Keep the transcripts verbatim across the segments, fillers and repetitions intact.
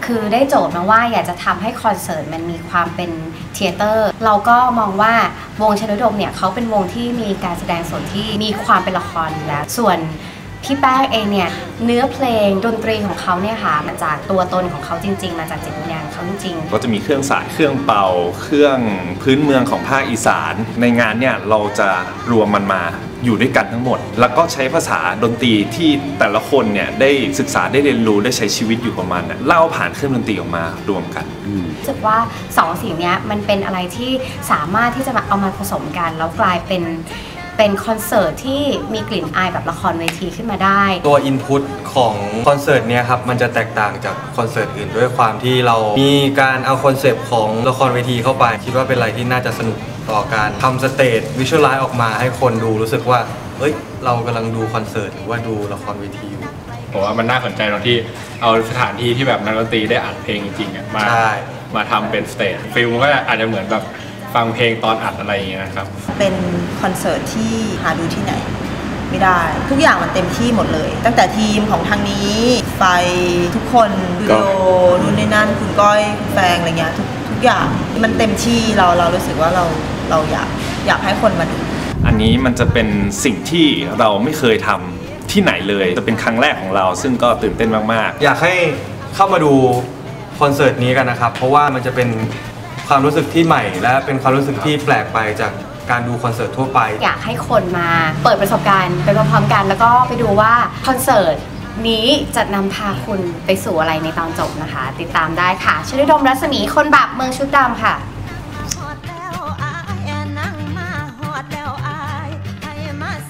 คือได้โจทย์มาว่าอยากจะทำให้คอนเสิร์ตมันมีความเป็นเธียเตอร์เราก็มองว่าวงชนดมเนี่ยเขาเป็นวงที่มีการแสดงสดที่มีความเป็นละครอยู่แล้วส่วนพี่แป้งเองเนี่ยเนื้อเพลงดนตรีของเขาเนี่ยค่ะมาจากตัวตนของเขาจริงๆมาจากจิตวิญญาณเขาจริงๆก็จะมีเครื่องสายเครื่องเป่าเครื่องพื้นเมืองของภาคอีสานในงานเนี่ยเราจะรวมมันมาอยู่ด้วยกันทั้งหมดแล้วก็ใช้ภาษาดนตรีที่แต่ละคนเนี่ยได้ศึกษาได้เรียนรู้ได้ใช้ชีวิตอยู่กับมันเล่าผ่านเครื่องดนตรีออกมารวมกันรู้สึกว่าสองสิ่งนี้มันเป็นอะไรที่สามารถที่จะมาเอามาผสมกันแล้วกลายเป็นเป็นคอนเสิร์ตที่มีกลิ่นอายแบบละครเวทีขึ้นมาได้ตัวอินพุตของคอนเสิร์ตเนี้ยครับมันจะแตกต่างจากคอนเสิร์ตอื่นด้วยความที่เรามีการเอาคอนเซปต์ของละครเวทีเข้าไปคิดว่าเป็นอะไรที่น่าจะสนุกต่อการทำสเตจวิชวลไลซ์ออกมาให้คนดูรู้สึกว่าเฮ้ยเรากำลังดูคอนเสิร์ตหรือว่าดูละครเวทีอยู่ผมว่ามันน่าสนใจตรงที่เอาสถานที่ที่แบบนักดนตรีได้อัดเพลงจริงๆมามาทำเป็นสเตจฟิลมันก็อาจจะเหมือนแบบฟังเพลงตอนอัดอะไรอย่างเงี้ยนะครับเป็นคอนเสิร์ตที่หาดูที่ไหนไม่ได้ทุกอย่างมันเต็มที่หมดเลยตั้งแต่ทีมของทางนี้ไฟทุกคนวิดีโอนู่นนี่นั่นคุณก้อยคุณแฟงอะไรเงี้ยทุกทุกอย่างมันเต็มที่เราเรารู้สึกว่าเราเราอยากอยากให้คนมาดูอันนี้มันจะเป็นสิ่งที่เราไม่เคยทำที่ไหนเลยจะเป็นครั้งแรกของเราซึ่งก็ตื่นเต้นมากๆอยากให้เข้ามาดูคอนเสิร์ตนี้กันนะครับเพราะว่ามันจะเป็นความรู้สึกที่ใหม่และเป็นความรู้สึกที่แปลกไปจากการดูคอนเสิร์ตทั่วไปอยากให้คนมาเปิดประสบการณ์ไปพร้อมๆกันแล้วก็ไปดูว่าคอนเสิร์ตนี้จะนำพาคุณไปสู่อะไรในตอนจบนะคะติดตามได้ค่ะชลิดมรัศมีคนบาปเมืองชุดดำค่ะ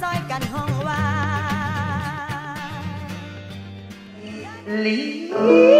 ลี